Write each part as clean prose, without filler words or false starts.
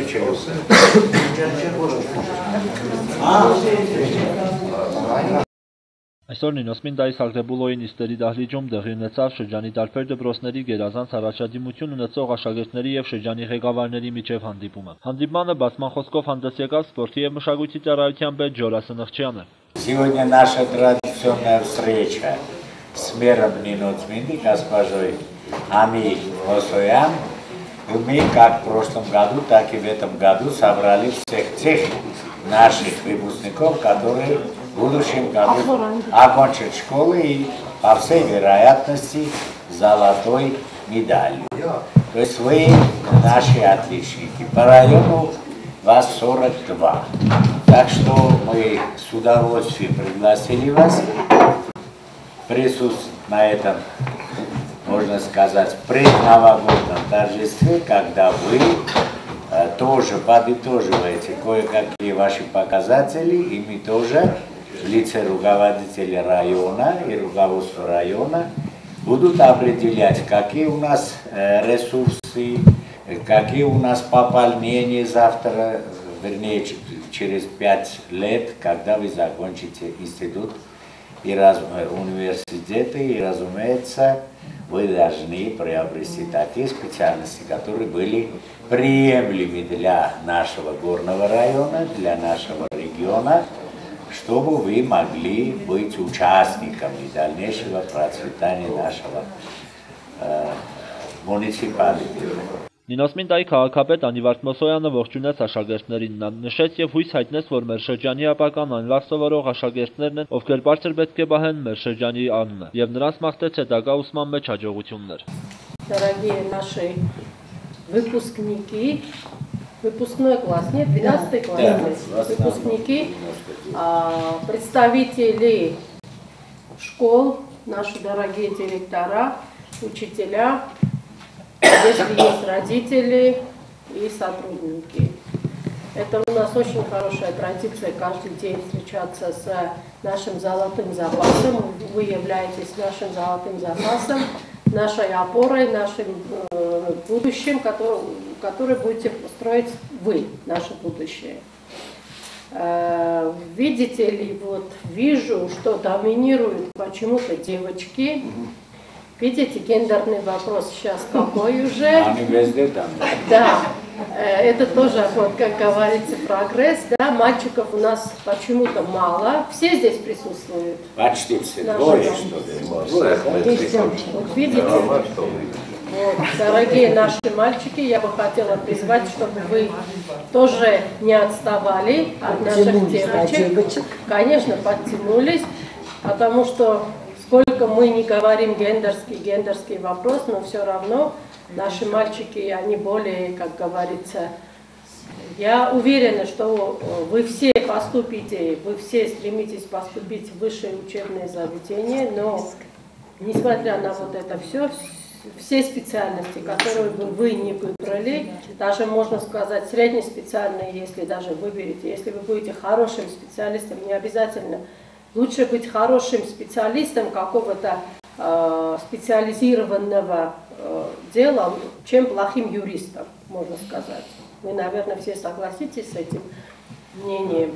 Այսօր Նինոսմինդայի Սագրեբուլոյի նիստերի դահլիճում տեղի ունեցավ շրջանի տարբեր դպրոցների գերազանց առաջադիմություն ունեցող աշակերտների եւ շրջանի ղեկավարների միջև հանդիպումը։ Հանդիպմանը բացման խոսքով հանդես եկավ սպորտի եւ մշակույթի ծառայության պետ Ջորա Սնխչյանը։ Сегодня наша традиционная встреча с мэром Ниносминды, госпожой Ами Лосоян. Мы как в прошлом году, так и в этом году собрали всех тех наших выпускников, которые в будущем году окончат школы и, по всей вероятности, золотой медалью. То есть вы наши отличники. По району вас 42. Так что мы с удовольствием пригласили вас присутствовать на этом, можно сказать, предновогоднем торжестве, когда вы тоже подытоживаете кое-какие ваши показатели, и мы тоже в лице руководителя района и руководства района будут определять, какие у нас ресурсы, какие у нас пополнения завтра, вернее, через 5 лет, когда вы закончите институт и университеты, и, разумеется, вы должны приобрести такие специальности, которые были приемлемы для нашего горного района, для нашего региона, чтобы вы могли быть участниками дальнейшего процветания нашего муниципалитета. Նինոսմինդայի քաղաքապետ Անիվարդ Մոսոյանը ողջունեց աշակերտներին, նա նշեց եւ հույս հայտնեց, որ մեր շրջանի ապական անվար սովորող աշակերտներն են, ովքեր բարձր պետք է պահեն մեր շրջանի անունը, եւ նրանց մաղթեց հետագա ուսման մեջ հաջողություններ։ Дорогие наши выпускники, выпускной класс, нет, 12 класс, выпускники, представители школ, наши дорогие директора, учителя, если есть родители и сотрудники. Это у нас очень хорошая традиция каждый день встречаться с нашим золотым запасом. Вы являетесь нашим золотым запасом, нашей опорой, нашим будущим, который будете строить вы, наше будущее. Видите ли, вот вижу, что доминируют почему-то девочки. Видите, гендерный вопрос сейчас какой уже? Они везде там. Да, это тоже, вот, как говорится, прогресс. Да? Мальчиков у нас почему-то мало. Все здесь присутствуют. Почти все. Двое, что ли? Вот видите? Вот, дорогие наши мальчики, я бы хотела призвать, чтобы вы тоже не отставали от наших девочек. Конечно, подтянулись, потому что сколько мы не говорим гендерский вопрос, но все равно наши мальчики, они более, как говорится, я уверена, что вы все поступите, вы все стремитесь поступить в высшее учебное заведение, но несмотря на вот это все специальности, которые бы вы не выбрали, даже можно сказать среднеспециальные, если даже выберете, если вы будете хорошим специалистом, не обязательно. Лучше быть хорошим специалистом какого-то специализированного дела, чем плохим юристом, можно сказать. Вы, наверное, все согласитесь с этим мнением.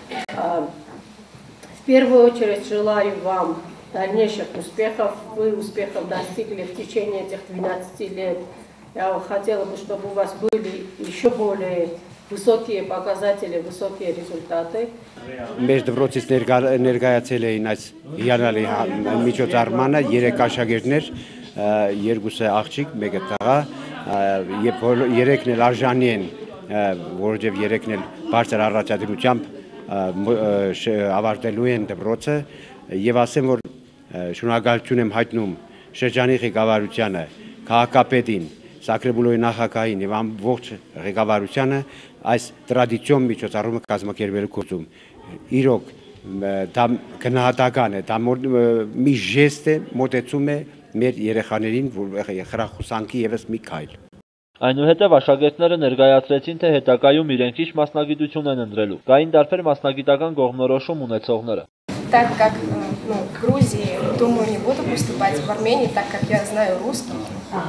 В первую очередь желаю вам дальнейших успехов. Вы успехов достигли в течение этих 12 лет. Я хотела бы, чтобы у вас были еще более высокие показатели, высокие результаты. Մեր դպրոցից ներկայացել էին այս հիանալի միջոցառմանը 3 աշակերտներ, 2-ը աղջիկ, 1-ը տղա, եւ 3-ն էլ արժանի են, որովհետեւ 3-ն էլ բարձր առաջադիմությամբ ավարտելու են դպրոցը եւ ասեմ, որ շնորհակալություն եմ հայտնում շրջանի ղեկավարությանը, քաղաքապետին, Սագրեբուլոյի նախագահին եւ ամբողջ ղեկավարությանը այս տրադիցիոն միջոցառումը կազմակերպելու գործում։ Իրոք դա գնահատական է, դա մի ժեստ է, մոտեցում է մեր երեխաներին, որ խրախուսանքի եւս մի քայլ։ Այնուհետև աշակերտները ներկայացրեցին, թե հետագայում իրենք ինչ մասնագիտություն են ընտրելու։ Կային տարբեր մասնագիտական կողմնորոշում ունեցողները։ Так как в Грузии, думаю, не буду поступать, в Армении, так как я знаю русский.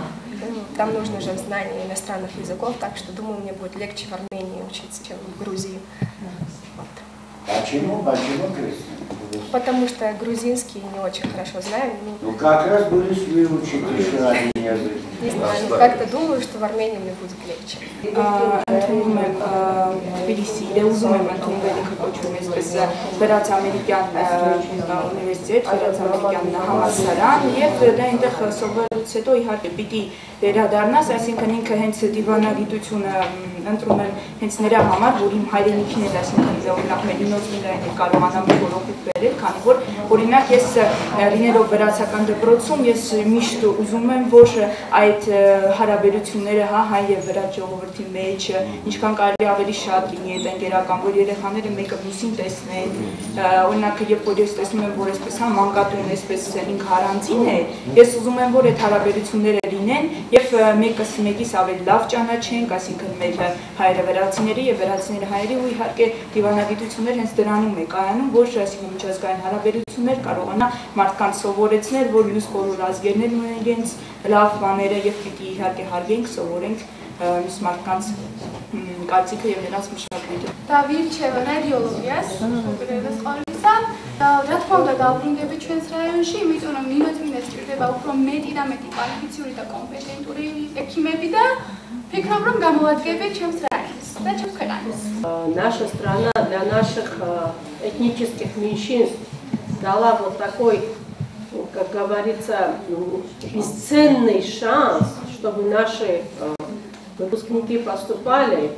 там нужно же знание иностранных языков, так что думаю, мне будет легче в Армении учиться, чем в Грузии. Вот. Почему, Кристина? Потому что грузинский не очень хорошо знаю. Ну как раз будешь выучить еще один язык. Не знаю, но как-то думаю, что в Армении мне будет легче. Ընդունում եմ Թբիլիսիի ուզում եմ ընդունել ինքը կոչվում է այսպես Վրաց-ամերիկյան ունիվերսիտետ, Վրաց-ամերիկյան համալսարան եւ դա այնտեղ սովորելուց հետո իհարկե պիտի վերադառնաս, այսինքն ինքը հենց դիվանագիտությունը ընտրում եմ հենց նրա համար, որ իմ հայրենիքին էլ, այսինքն օրինակ մեր նոծմիլային էլ կարողանամ որոքուտ բերել, քանի որ օրինակ ես լինելով վրացական դպրոցում ես միշտ ուզում եմ, որ այդ հարաբերությունները հայ եւ վրաց ժողովրդի մեջ ինչքան կարելի ավելի շատ լինի այդ ընկերական, որ երեխաները մեկը մյուսին տեսնեն, օրինակ երբ որ ես տեսնում եմ, որ այսպես մանկատուն այսպես ինքը առանձին է, ես ուզում եմ, որ այդ հարաբերությունները լինեն եւ մեկս մեկից ավելի լավ ճանաչենք, այսինքն մեր հայերը վրացիների եւ վրացիները հայերի ու իհարկե դիվանագիտություններ հենց դրանում է կայանում, որ այսինքն միջազգային հարաբերություններ կարողանա մարդկանց սովորեցնել, որ մյուս բոլոր ազգերներն ունեն իրենց լավ բաները եւ պիտի իհարկե հարգենք, սովորենք մյուս մարդկանց կարծիքը եւ նրանց մշակույթը։ Դա վիլչևը ռադիոլոգիաս, ուղղակի ყოლისა და რა თქმა უნდა დაუბრუნდები ჩვენს რაიონში, იმიტომ რომ ნინოწმინდა სჭირდება უფრო მეტი და მეტი კვალიფიციური და კომპეტენტური ექიმები და ფიქრობ რომ გამოვადგებით ჩემს რაიონს და ჩემს ქვეყანას. Наша страна для наших этнических меньшинств дала вот такой, как говорится, бесценный шанс, чтобы наши выпускники поступали,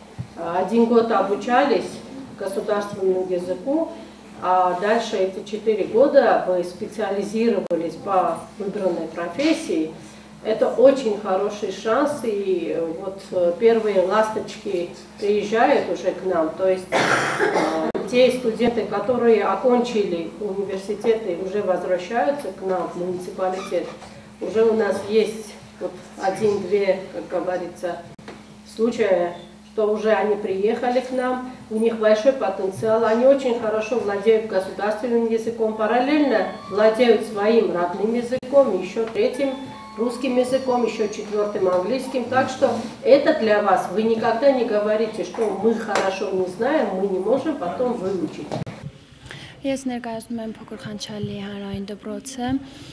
1 год обучались государственному языку, а дальше эти 4 года вы специализировались по выбранной профессии. Это очень хороший шанс, и вот первые ласточки приезжают уже к нам, то есть те студенты, которые окончили университеты, уже возвращаются к нам в муниципалитет. Уже у нас есть вот 1-2, как говорится, случая, что уже они приехали к нам, у них большой потенциал, они очень хорошо владеют государственным языком, параллельно владеют своим родным языком, еще 3-м русским языком, еще 4-м английским, так что это для вас, вы никогда не говорите, что мы хорошо не знаем, мы не можем потом выучить. Ես ներկայացնում եմ Փոքր Խանչալի հանրային դպրոցը,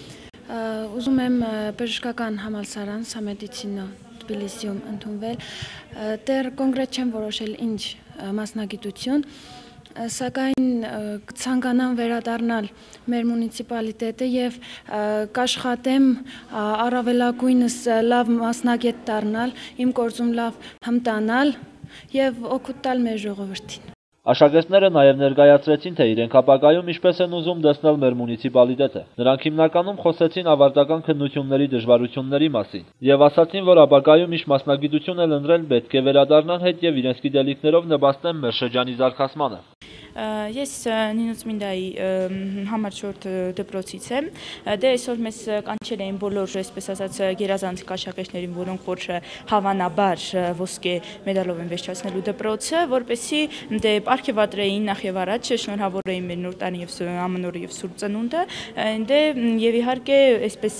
ուզում եմ բժշկական համալսարան Սամեդիցինո Թբիլիսիում ընդունվել, դեռ կոնկրետ չեմ որոշել ինչ մասնագիտություն, սակայն ցանկանամ վերադառնալ մեր մունիցիպալիտետը եւ կաշխատեմ առավելագույնս լավ մասնագետ դառնալ, իմ գործում լավ հմտանալ եւ օգուտ տալ մեր ժողովրդին։ Աշակերտները նաև ներկայացրեցին, թե իրենք ապագայում ինչպես են ուզում տեսնել մեր մունիցիպալիտետը։ Նրանք հիմնականում խոսեցին ավարտական քննությունների դժվարությունների մասին եւ ասացին, որ ապագայում ինչ մասնագիտություն էլ ընտրել պետք է վերադառնան հետ եւ իրենց գիտելիքներով նպաստեն մեր շրջանի զարգացմանը։ Ես Նինոծմինդայի համառչորդ դպրոցից եմ, դե այսօր մեզ կանչել էին բոլոր, այսպես ասած, գերազանցիկ աշակերտներին, որոնք որ հավանաբար ոսկե մեդալով են վերջացնելու դպրոցը, որպեսզի դե պարգևատրեին նախ եւ առաջ շնորհավորեին մեր նոր տարին եւ ամենօրը եւ Սուրբ Ծնունդը, դե եւ իհարկե այսպես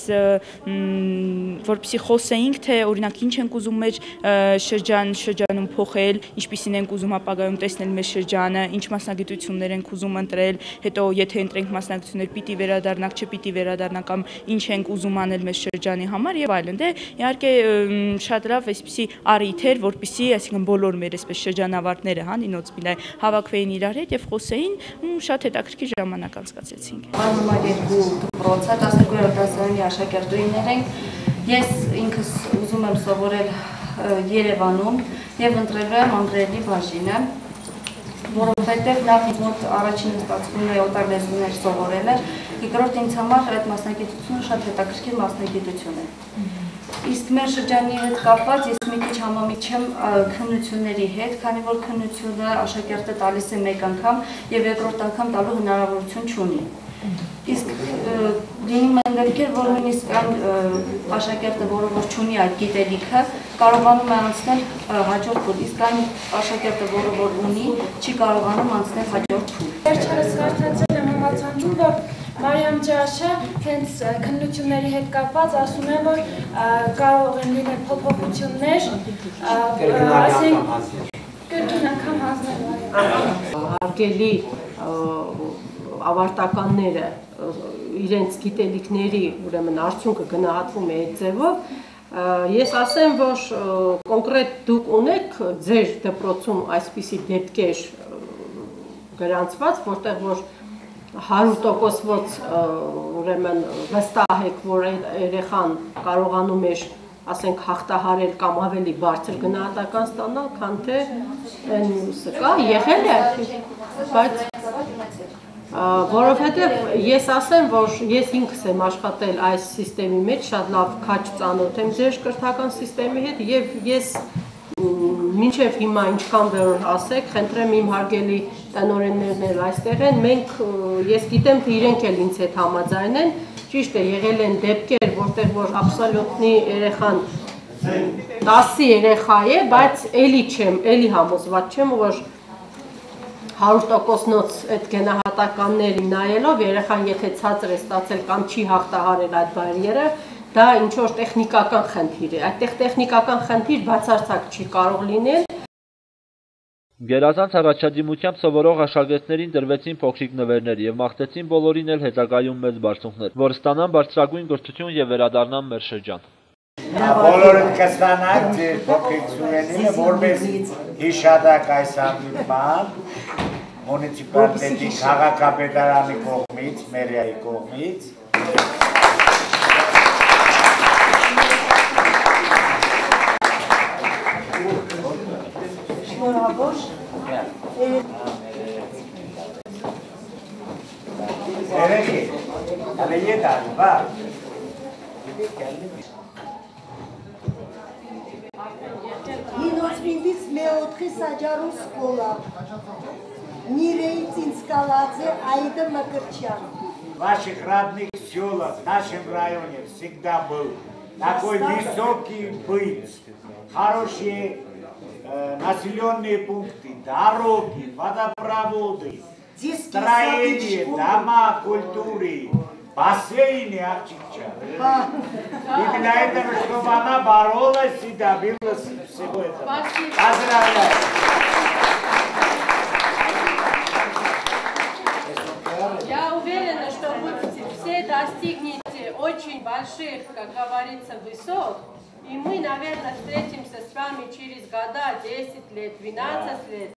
որպեսզի խոսեինք, թե օրինակ ինչ ենք ուզում մեր շրջանում փոխել, ինչպիսին ենք ուզում ապագայում տեսնել մեր շրջանը, ինչ մասնագիտություններ ենք ուզում ընտրել, հետո եթե ընտրենք մասնագիտություններ պիտի վերադառնանք, չպիտի վերադառնանք կամ ինչ ենք ուզում անել մեր շրջանի համար եւ այլն։ Դե իհարկե շատ լավ այսպիսի առիթ էր, որպեսզի այսինքն բոլոր մեր այսպես շրջանավարտները, Նինոծմինդայ հավաքվեին իրար հետ եւ խոսեին ու շատ հետաքրքիր ժամանակ անցկացրեցինք։ Անմար 2 դպրոցը 12-րդ դասարանի աշակերտուհիներ ենք։ Ես ինքս ուզում եմ սովորել Երևանում եւ ընտրել եմ անգլերենի բաժինը, որովհետեւ նախ մոտ առաջին ստացվում է օտար լեզուներ սովորելը, երկրորդ ինձ համար այդ մասնագիտությունը շատ հետաքրքիր մասնագիտություն է։ Իսկ մեր շրջանի հետ կապված ես մի քիչ համամիտ չեմ քննությունների հետ, քանի որ քննությունը աշակերտը տալիս է մեկ անգամ եւ երկրորդ անգամ տալու հնարավորություն չունի։ Իսկ լինում են դեպքեր, որ նույնիսկ աշակերտը, որը որ չունի այդ գիտելիքը, կարողանում է անցնել հաջորդ փուլ, իսկ այն աշակերտը, որը որ ունի, չի կարողանում անցնել հաջորդ փուլ։ Վերջերս կարդացել եմ համացանցում, որ Մարիամ Ջաշը հենց քննությունների հետ կապված ասում է, որ կարող են լինել փոփոխություններ, ասենք կրկին անգամ հանձնելու։ Հարգելի ավարտականները իրենց գիտելիքների ուրեմն արդյունքը գնահատվում է այդ ձևով, ես ասեմ, որ կոնկրետ դուք ունեք ձեր դպրոցում այսպիսի դեպքեր գրանցված, որտեղ որ 100%-ոց ուրեմն վստահ եք, որ երեխան կարողանում էր, ասենք, հաղթահարել կամ ավելի բարձր գնահատական ստանալ, քան թե այն մյուսը կա, եղել է, բայց որովհետև ես ասեմ, որ ես ինքս եմ աշխատել այս սիստեմի մեջ, շատ լավ քաջ ծանոթ եմ ձեր կրթական սիստեմի հետ եւ ես մինչև հիմա ինչքան որ ասեք, խնդրեմ իմ հարգելի տնօրեններն էլ այստեղ են, մենք ես գիտեմ, թե իրենք էլ ինձ հետ համաձայն են, ճիշտ է, եղել են դեպքեր, որտեղ որ աբսոլյուտնի երեխան 10 երեխա է, բայց էլի համոզված չեմ, որ 100%-նոց այդ գնահատականների նայելով երեխան եթե ցածր է ստացել կամ չի հաղթահարել այդ բարիերը, դա ինչ-որ տեխնիկական խնդիր է, այդտեղ տեխնիկական խնդիր բացարձակ չի կարող լինել։ Գերազանց առաջադիմությամբ սովորող աշակերտներին դրվեցին փոքրիկ նվերներ եւ մաղթեցին բոլորին էլ հետագայում մեծ բարձունքներ, որ ստանան բարձրագույն կրթություն եւ վերադառնան մեր շրջան։ Բոլորդ կստանաք ձեր փոքրիկ սուրենինը, որպես հիշադակ այս հանդիպման մունիցիպալիտետի քաղաքապետարանի կողմից, մերիայի կողմից։ Շնորհավոր։ Երեքի, ale jedan, dva. Հինոցվինդից մեոთხի սաջարուն սկոլա, Мирейц Инскаладзе Аида Макарчан. В ваших родных селах, в нашем районе всегда был такой высокий быт, хорошие населенные пункты, дороги, водопроводы, строение, дома культуры, бассейны Акчикча. И для этого, чтобы она боролась и добилась всего этого. Поздравляю! Я уверена, что вы все достигнете очень больших, как говорится, высот. И мы, наверное, встретимся с вами через года, 10 лет, 12 лет.